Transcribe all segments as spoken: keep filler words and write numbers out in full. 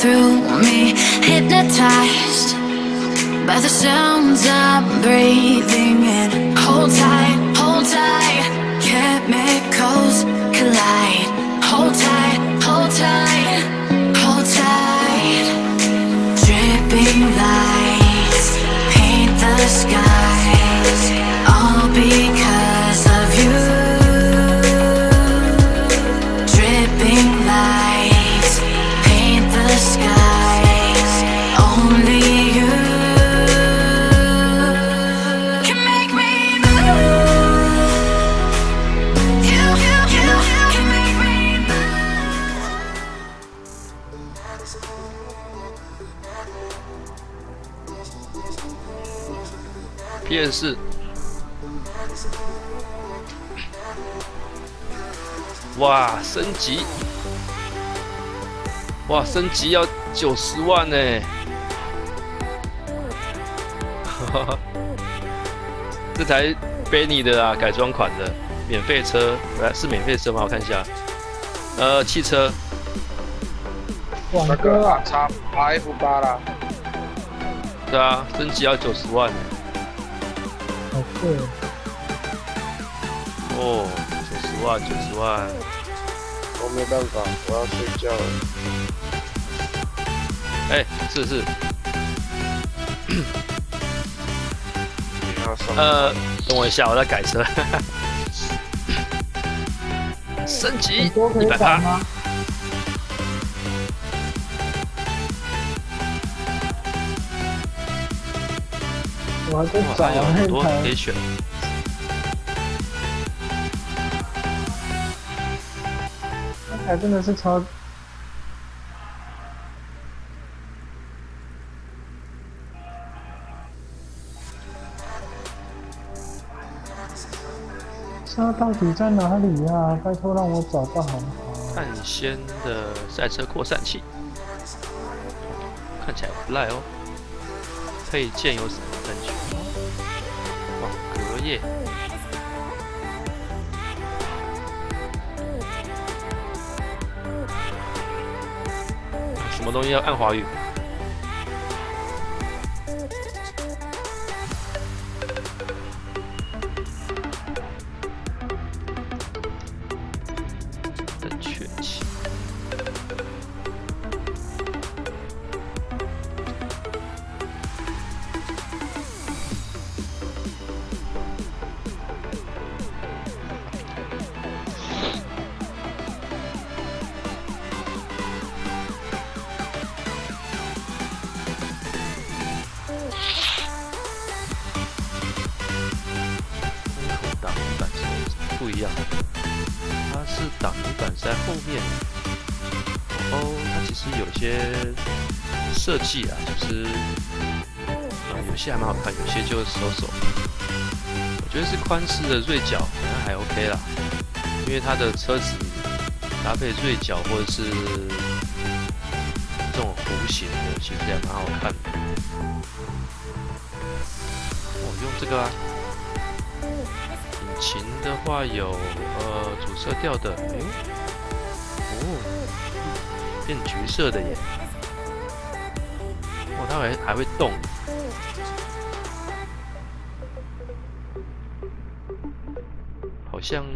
through me, hypnotized by the sounds I'm breathing in. Hold tight, hold tight, chemicals collide. Hold tight, hold tight, hold tight. Dripping lights paint the skies, all because of you. Dripping lights paint the skies, only you can make me move. You, you, you can make me P S 四，哇，升级，哇，升级要九十万呢！哈哈，这台 Benny 的啊，改装款的免费车，来是免费车吗？我看一下，呃，汽车， 那个啊，叉 R F 八啦， 对啊，升级要九十万呢。 好贵哦，九十万，九十万。 我没办法，我要睡觉了。 哎、欸，是是。呃，等我一下，我在改车。升级一百趴。 我还在找有很多那台可以选。 那台真的是超。它到底在哪里呀？拜托让我找到好不好？ 汉仙的赛车扩散器，看起来不赖哦。配件有什么分区？哇，隔夜。什么东西要按华语？冷却器。不一样，它是挡泥板是在后面。哦，它其实有些设计啊，就是呃有些还蛮好看，有些就是手手。我觉得是宽式的锐角，好像还 OK 啦，因为它的车子搭配锐角或者是这种弧形的，其实还蛮好看的。我、哦、用这个啊。引擎的话有呃主色调的，哎呦，哦，变橘色的耶，哦，它还还会动，好像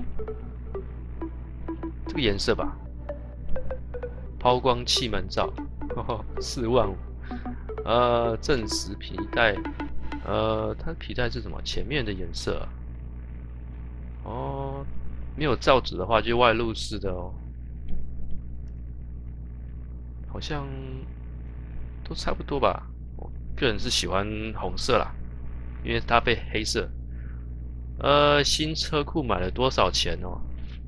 这个颜色吧，抛光气门罩，四万五，呃，正时皮带，呃，它皮带是什么？前面的颜色、啊。哦，没有造纸的话，就外露式的哦，好像都差不多吧。我个人是喜欢红色啦，因为搭配黑色。呃，新车库买了多少钱哦？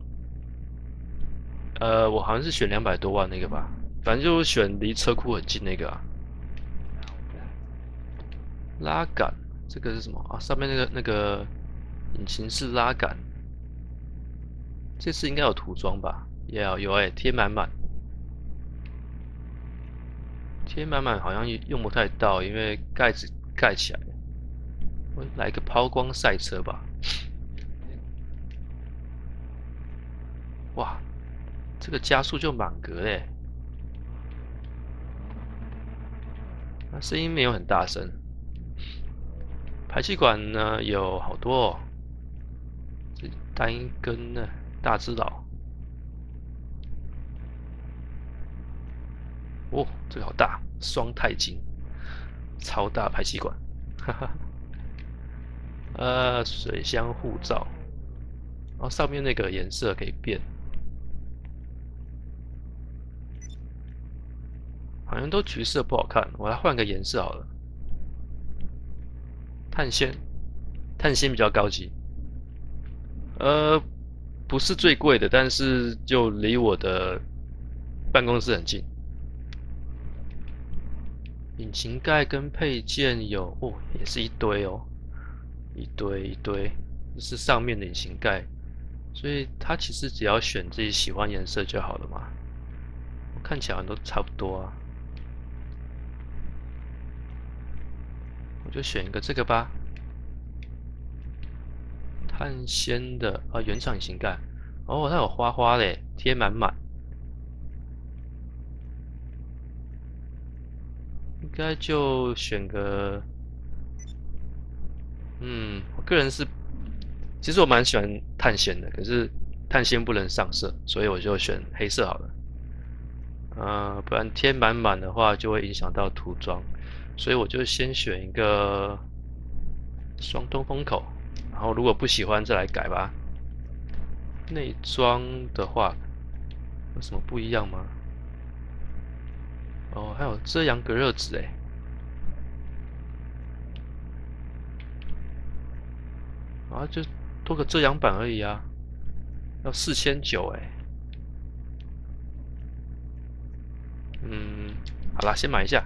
呃，我好像是选两百多万那个吧，反正就选离车库很近那个啊。拉杆，这个是什么啊？上面那个那个引擎是拉杆。这次应该有涂装吧？也、yeah, 有哎、欸，贴满满，贴满满好像用不太到，因为盖子盖起来。我来个抛光赛车吧。哇，这个加速就满格嘞！ 那声音没有很大声。排气管呢有好多哦，这单一根呢大只佬。哦，这个好大，双钛金，超大排气管，哈哈。呃，水箱护罩，然后上面那个颜色可以变，好像都橘色不好看，我来换个颜色好了。碳纤，碳纤比较高级，呃，不是最贵的，但是就离我的办公室很近。引擎盖跟配件有哦，也是一堆哦，一堆一堆，这是上面的引擎盖，所以它其实只要选自己喜欢颜色就好了嘛。我看起来都差不多啊，我就选一个这个吧。碳纤的啊，原厂引擎盖，哦，它有花花嘞，贴满满。应该就选个，嗯，我个人是，其实我蛮喜欢碳纤的，可是碳纤不能上色，所以我就选黑色好了。呃，不然贴满满的话就会影响到涂装，所以我就先选一个双通风口，然后如果不喜欢再来改吧。内装的话有什么不一样吗？哦，还有遮阳隔热纸哎，啊，就多个遮阳板而已啊，要四千九哎，嗯，好啦，先买一下。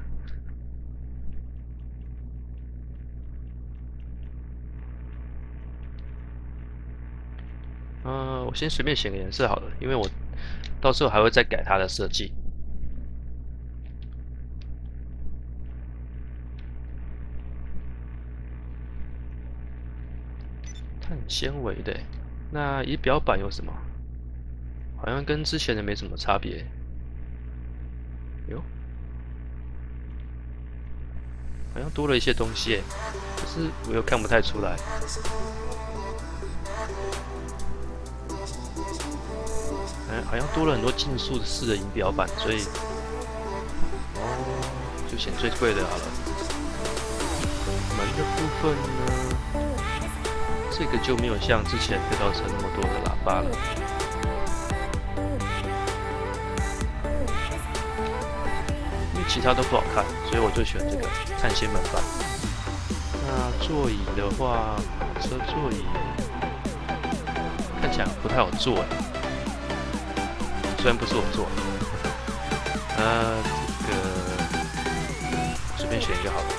嗯、呃，我先随便选个颜色好了，因为我到时候还会再改它的设计。碳纤维的，那仪表板有什么？好像跟之前的没什么差别。哟，好像多了一些东西，可是我又看不太出来。哎，好像多了很多竞速式的仪表板，所以哦，就选最贵的好了。门的部分呢，这个就没有像之前配套车那么多的喇叭了。因为其他都不好看，所以我就选这个碳纤门板。那座椅的话，车座椅看起来不太好坐哎。虽然不是我做，呃，这个随便选一个好了。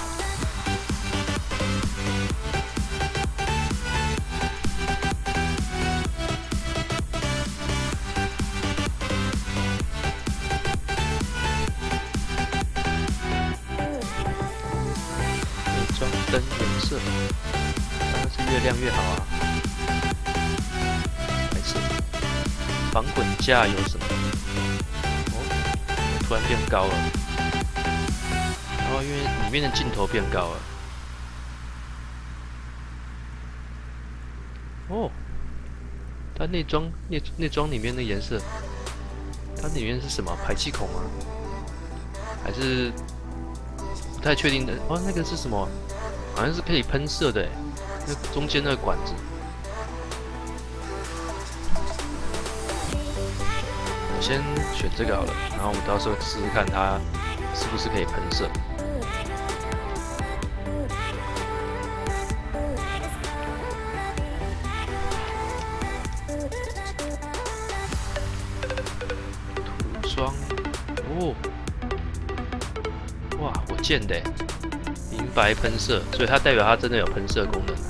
内装灯颜色，当然是越亮越好啊。白色。防滚架有什么？哦，突然变高了。然后因为里面的镜头变高了。哦，它内装内内装里面的颜色，它里面是什么？排气孔吗？还是不太确定的？哦，那个是什么？好像是可以喷射的，那中间那个管子。先选这个好了，然后我们到时候试试看它是不是可以喷射。涂装，哦，哇，火箭的，银白喷射，所以它代表它真的有喷射功能。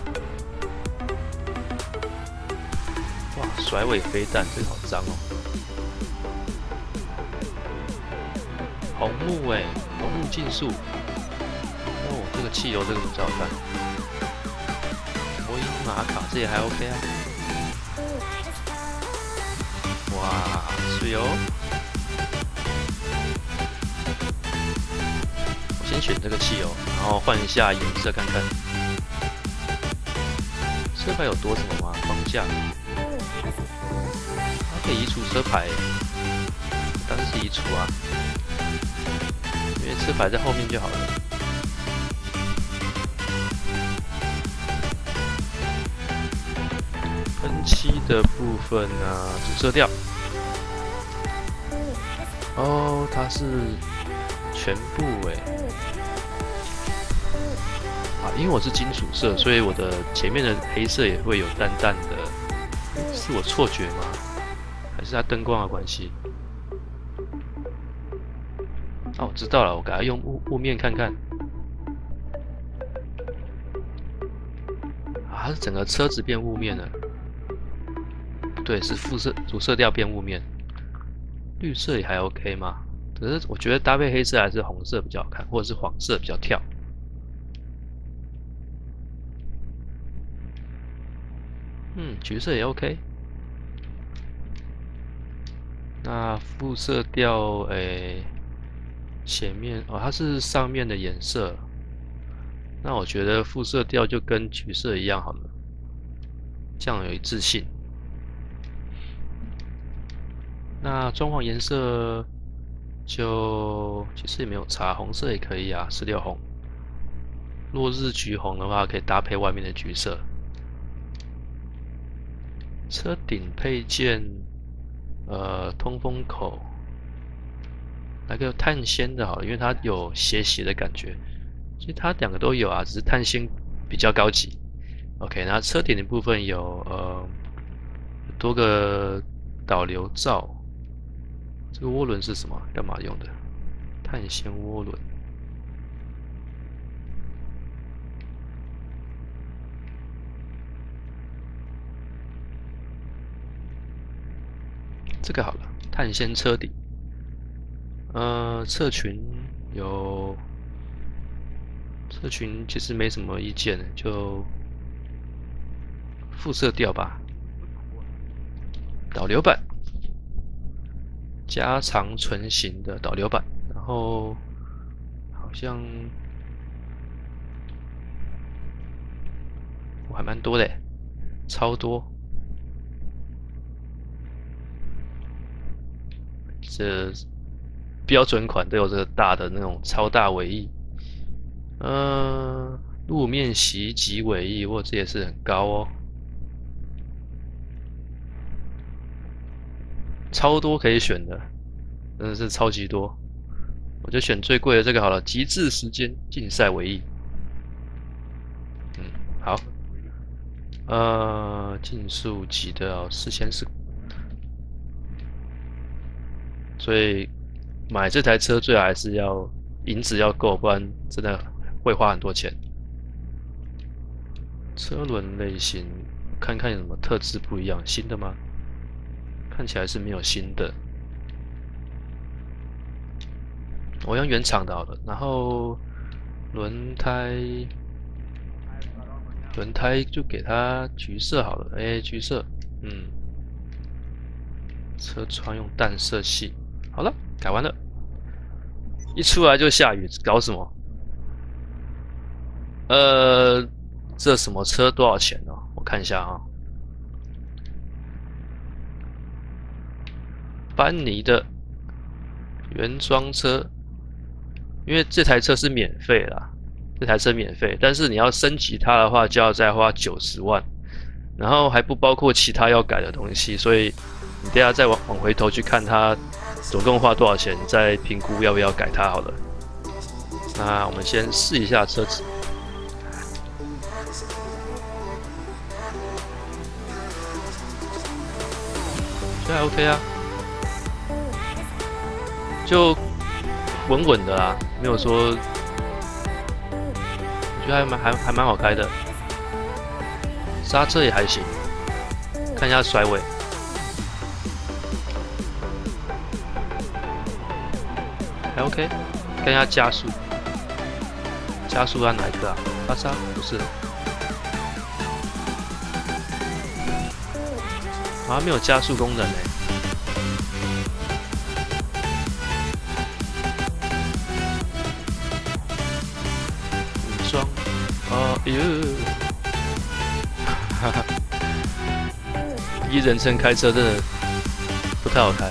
哇，甩尾飞弹，这个好脏哦。红木哎，红木竞速，哦，这个汽油这个比较好看。摩因玛卡这也还 OK 啊。哇，水哦！ 先选这个汽油，然后换一下颜色看看。车牌有多什么吗？框架，它可以移除车牌，当然是移除啊，因为车牌在后面就好了。喷漆的部分呢，主色调。哦，它是全部哎。啊，因为我是金属色，所以我的前面的黑色也会有淡淡的，是我错觉吗？还是它灯光的关系？哦，我知道了，我给它用雾雾面看看。啊，它是整个车子变雾面了。不对，是副色主色调变雾面。绿色也还 OK 吗？可是我觉得搭配黑色还是红色比较好看，或者是黄色比较跳。嗯，橘色也 OK。那副色调，诶，前面哦，它是上面的颜色。那我觉得副色调就跟橘色一样好了，这样有一致性。那装潢颜色就其实也没有差，红色也可以啊，十六红。落日橘红的话，可以搭配外面的橘色。车顶配件，呃，通风口，来个碳纤的好了，因为它有斜斜的感觉。其实它两个都有啊，只是碳纤比较高级。OK， 那车顶的部分有呃多个导流罩。这个涡轮是什么？干嘛用的？碳纤涡轮。这个好了，碳纤车顶。呃，侧裙有，侧裙其实没什么意见的，就副色调吧。导流板。加长唇形的导流板，然后好像我还蛮多的，超多。这标准款都有这个大的那种超大尾翼，呃，路面袭击尾翼，哇，这也是很高哦。超多可以选的，真的是超级多。我就选最贵的这个好了，极致时间竞赛尾翼。嗯，好。呃，竞速级的哦，四千四。所以买这台车最好还是要银子要够，不然真的会花很多钱。车轮类型，看看有什么特质不一样，新的吗？看起来是没有新的，我用原厂的好了。然后轮胎，轮胎就给它橘色好了。哎，橘色，嗯，车窗用淡色系。好了，改完了。一出来就下雨，搞什么？呃，这什么车多少钱呢？我看一下啊。班尼的原装车，因为这台车是免费啦，这台车免费，但是你要升级它的话，就要再花九十万，然后还不包括其他要改的东西，所以你等下再往往回头去看它总共花多少钱，再评估要不要改它好了。那我们先试一下车子。这还 OK 啊。就稳稳的啦，没有说，我觉得还蛮还还蛮好开的，刹车也还行，看一下甩尾，还 OK， 看一下加速，加速按哪一个啊？发刹不是，好像没有加速功能诶。 哎呦，哈哈，第一人称开车真的不太好开。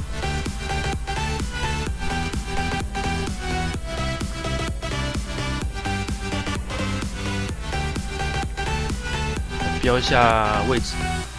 标一下位置。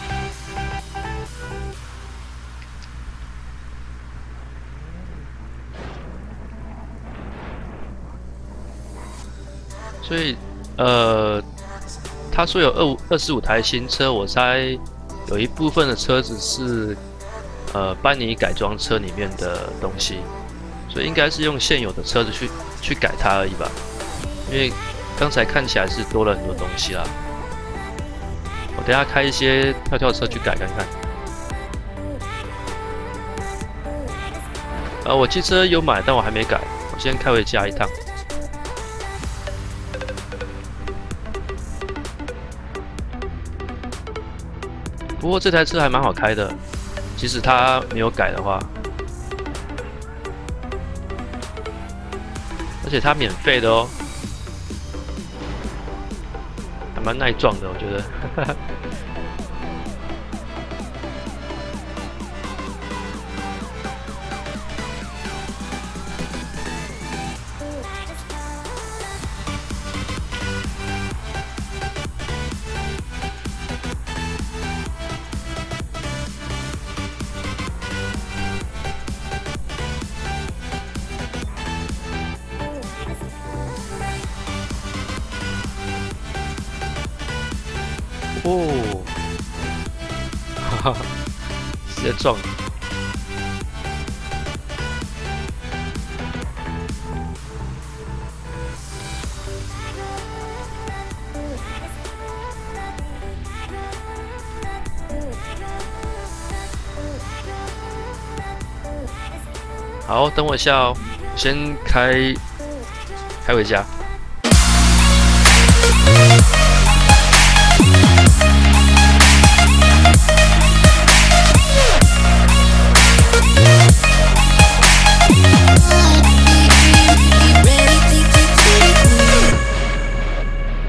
所以，呃，他说有二五二十五台新车，我猜有一部分的车子是呃班尼改装车里面的东西，所以应该是用现有的车子去去改它而已吧。因为刚才看起来是多了很多东西啦。我等一下开一些跳跳车去改看看。呃，我汽车有买，但我还没改，我先开回家一趟。不过这台车还蛮好开的，即使它没有改的话，而且它免费的哦，还蛮耐撞的，我觉得。哦，哈哈，直接撞！好，等我一下哦，先开开回家。